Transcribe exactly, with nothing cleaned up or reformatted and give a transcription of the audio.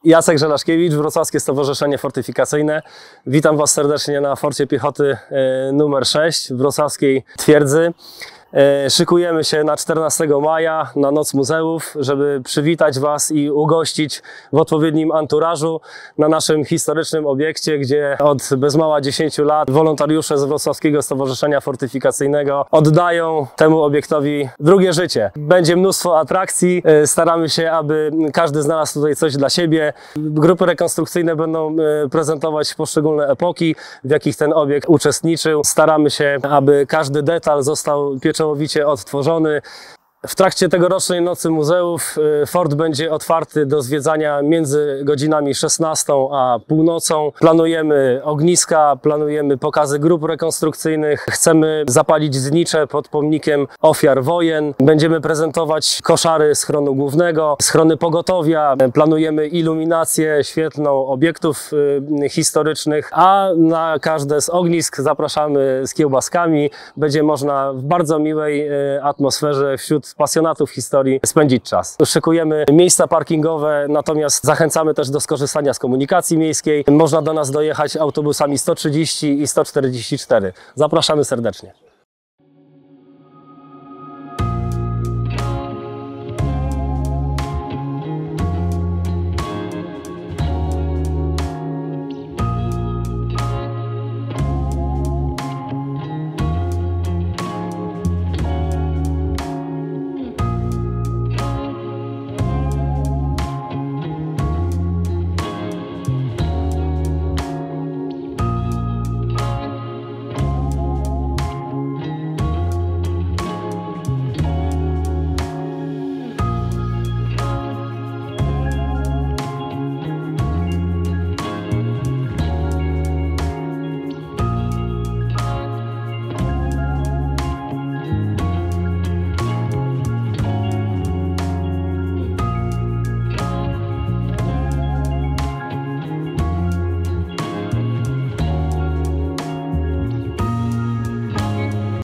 Jacek Żelazkiewicz, Wrocławskie Stowarzyszenie Fortyfikacyjne. Witam Was serdecznie na Forcie Piechoty numer sześć Wrocławskiej Twierdzy. Szykujemy się na czternastego maja na Noc Muzeów, żeby przywitać Was i ugościć w odpowiednim anturażu na naszym historycznym obiekcie, gdzie od bez mała dziesięciu lat wolontariusze z Wrocławskiego Stowarzyszenia Fortyfikacyjnego oddają temu obiektowi drugie życie. Będzie mnóstwo atrakcji, staramy się, aby każdy znalazł tutaj coś dla siebie. Grupy rekonstrukcyjne będą prezentować poszczególne epoki, w jakich ten obiekt uczestniczył. Staramy się, aby każdy detal został pieczołowicie odtworzony. W trakcie tegorocznej Nocy Muzeów fort będzie otwarty do zwiedzania między godzinami szesnastą a północą. Planujemy ogniska, planujemy pokazy grup rekonstrukcyjnych. Chcemy zapalić znicze pod pomnikiem ofiar wojen. Będziemy prezentować koszary schronu głównego, schrony pogotowia. Planujemy iluminację świetlną obiektów historycznych, a na każde z ognisk zapraszamy z kiełbaskami. Będzie można w bardzo miłej atmosferze wśród pasjonatów historii spędzić czas. Szykujemy miejsca parkingowe, natomiast zachęcamy też do skorzystania z komunikacji miejskiej. Można do nas dojechać autobusami sto trzydzieści i sto czterdzieści cztery. Zapraszamy serdecznie.